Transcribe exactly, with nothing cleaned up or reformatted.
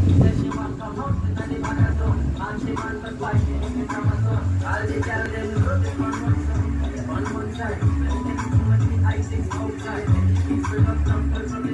Say she want come out in the back of door, and she want to fight in the Amazon. All the girls them love it on one side, on one side. When them come with the icing outside, it's full of numbers.